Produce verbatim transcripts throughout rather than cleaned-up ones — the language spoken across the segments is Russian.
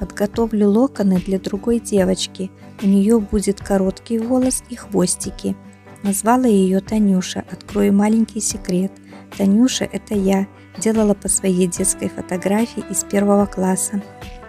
Подготовлю локоны для другой девочки. У нее будет короткий волос и хвостики. Назвала ее Танюша. Открою маленький секрет. Танюша – это я. Делала по своей детской фотографии из первого класса.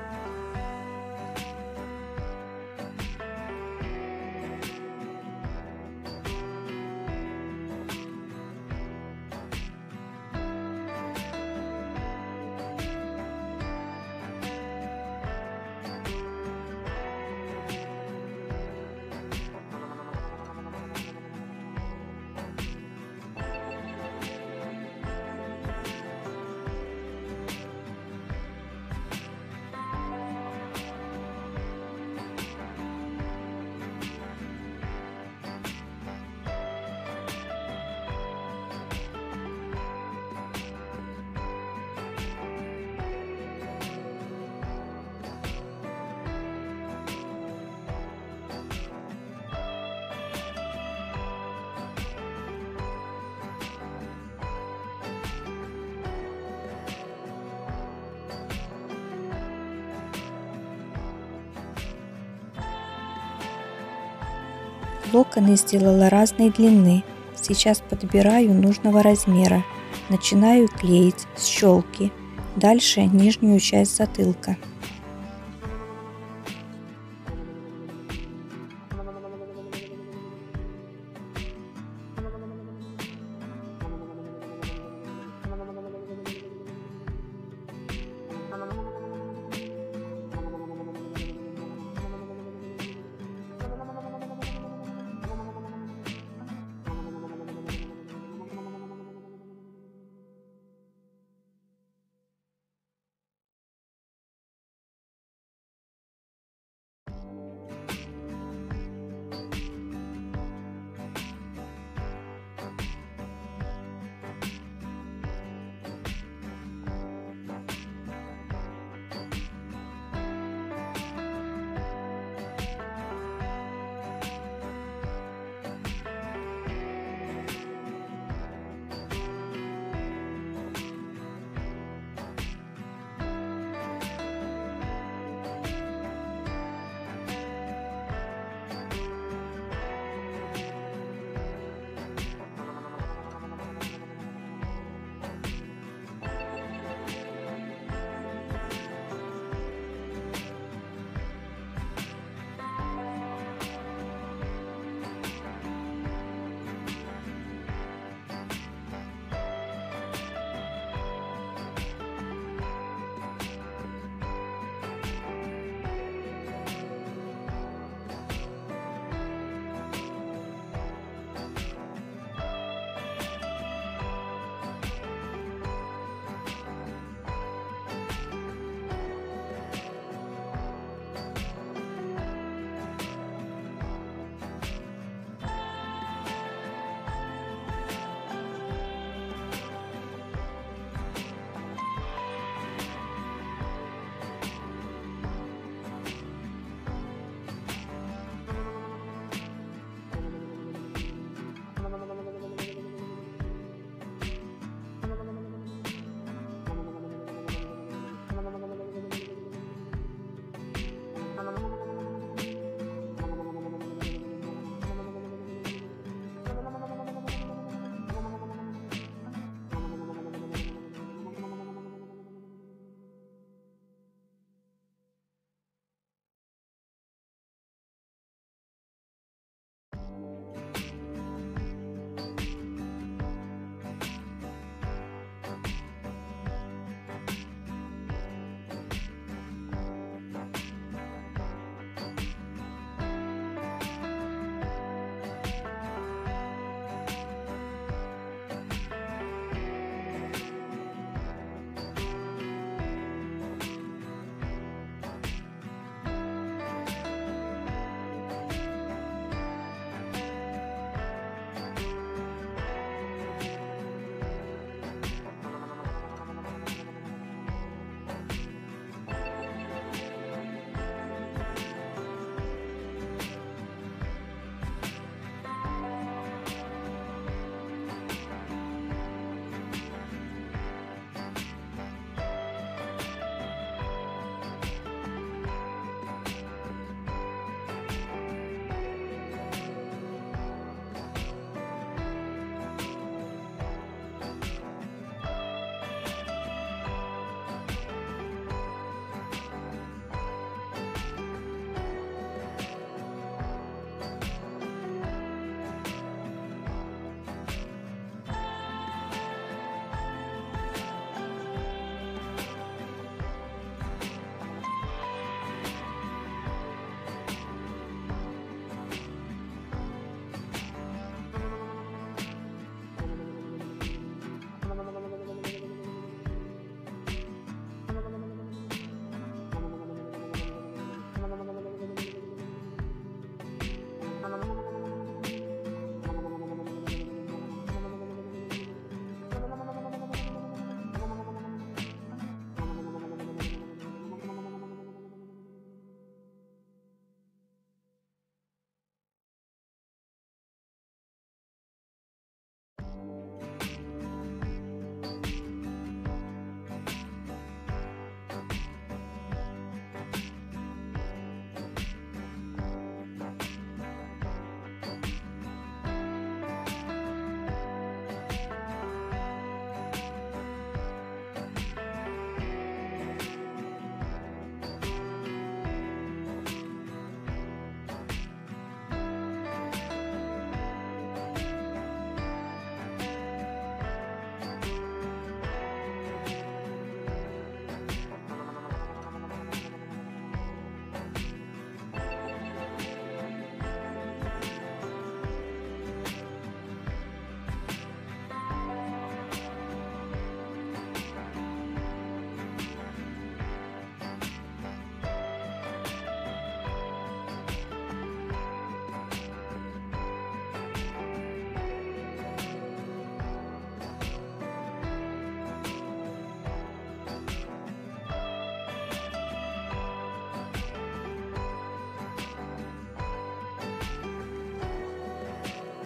Локоны сделала разной длины. Сейчас подбираю нужного размера. Начинаю клеить с щелки. Дальше нижнюю часть затылка.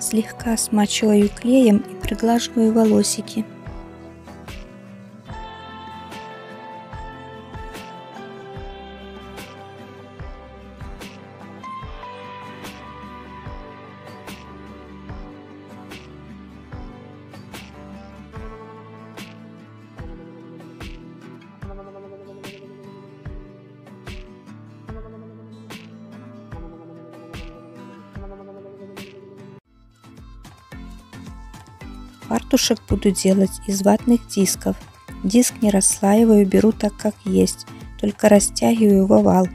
Слегка смачиваю клеем и приглаживаю волосики. Фартушек буду делать из ватных дисков. Диск не расслаиваю, беру так как есть, только растягиваю в овал.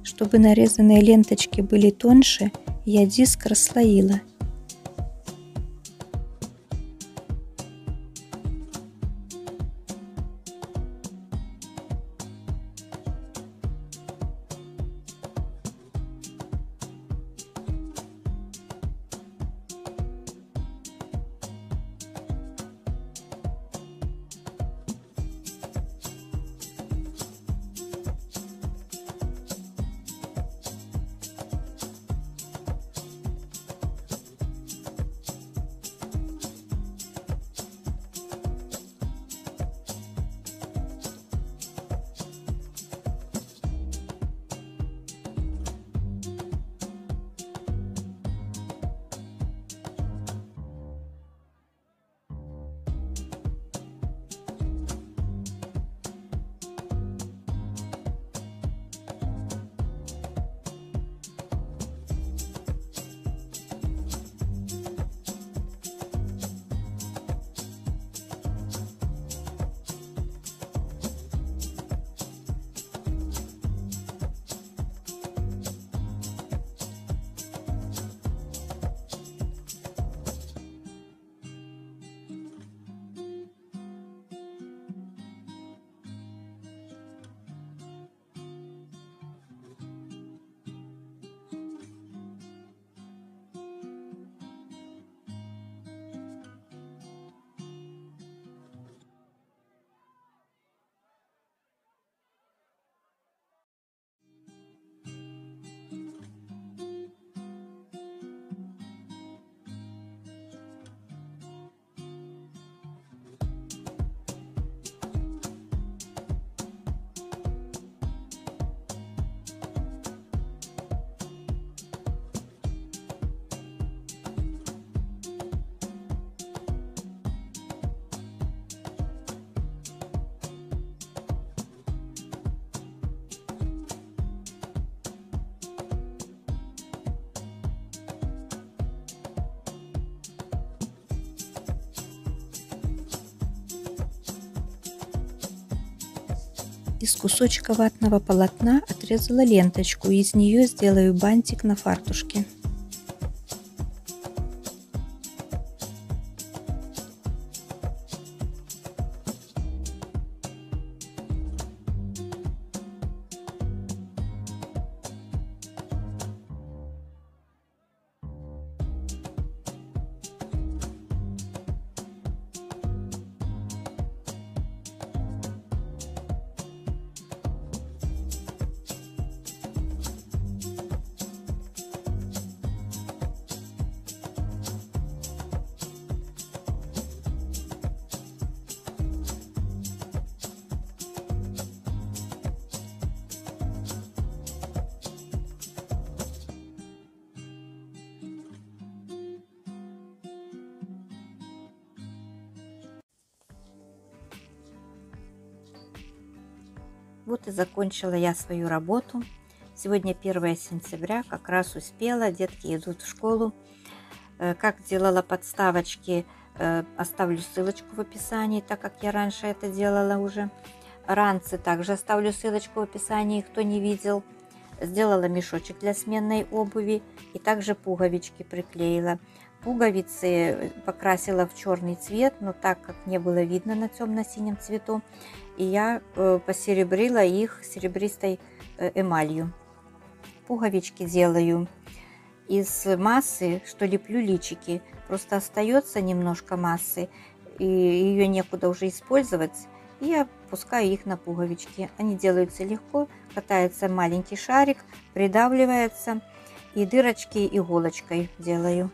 Чтобы нарезанные ленточки были тоньше, я диск расслоила. Из кусочка ватного полотна отрезала ленточку, и из нее сделаю бантик на фартушке. Вот и закончила я свою работу. Сегодня первое сентября, как раз успела, детки идут в школу. Как делала подставочки, оставлю ссылочку в описании, так как я раньше это делала уже. Ранцы также оставлю ссылочку в описании, кто не видел. Сделала мешочек для сменной обуви и также пуговички приклеила. Пуговицы покрасила в черный цвет, но так как не было видно на темно-синем цвету, и я посеребрила их серебристой эмалью. Пуговички делаю из массы, что леплю личики. Просто остается немножко массы, и ее некуда уже использовать. И я пускаю их на пуговички. Они делаются легко, катается маленький шарик, придавливается, и дырочки иголочкой делаю.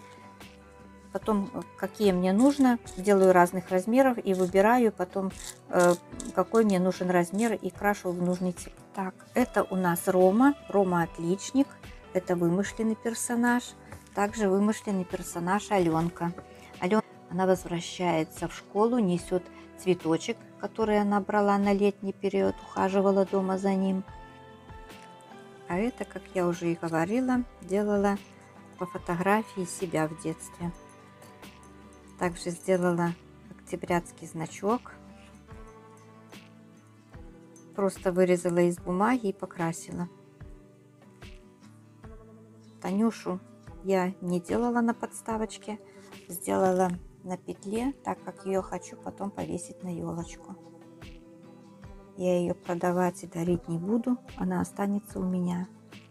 Потом, какие мне нужно, делаю разных размеров и выбираю потом, э, какой мне нужен размер, и крашу в нужный цвет. Так, это у нас Рома. Рома отличник. Это вымышленный персонаж. Также вымышленный персонаж Аленка. Алена, она возвращается в школу, несет цветочек, который она брала на летний период, ухаживала дома за ним. А это, как я уже и говорила, делала по фотографии себя в детстве. Также сделала октябрятский значок. Просто вырезала из бумаги и покрасила. Танюшу я не делала на подставочке, сделала на петле, так как ее хочу потом повесить на елочку. Я ее продавать и дарить не буду, она останется у меня.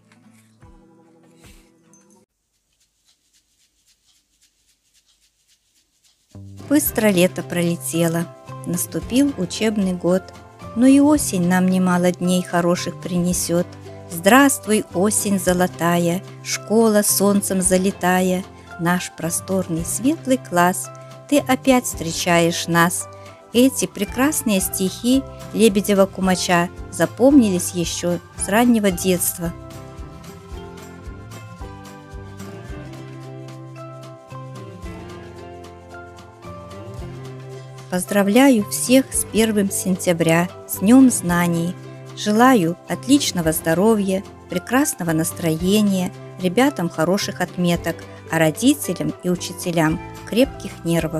Быстро лето пролетело, наступил учебный год, но и осень нам немало дней хороших принесет. Здравствуй, осень золотая, школа солнцем залитая, наш просторный светлый класс, ты опять встречаешь нас. Эти прекрасные стихи Лебедева-Кумача запомнились еще с раннего детства. Поздравляю всех с первым сентября, с Днем Знаний. Желаю отличного здоровья, прекрасного настроения, ребятам хороших отметок, а родителям и учителям крепких нервов.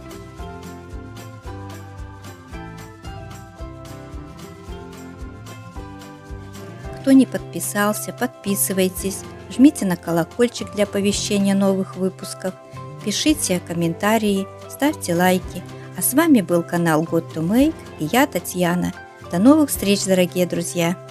Кто не подписался, подписывайтесь, жмите на колокольчик для оповещения новых выпусков, пишите комментарии, ставьте лайки. А с вами был канал God to Make и я, Татьяна. До новых встреч, дорогие друзья!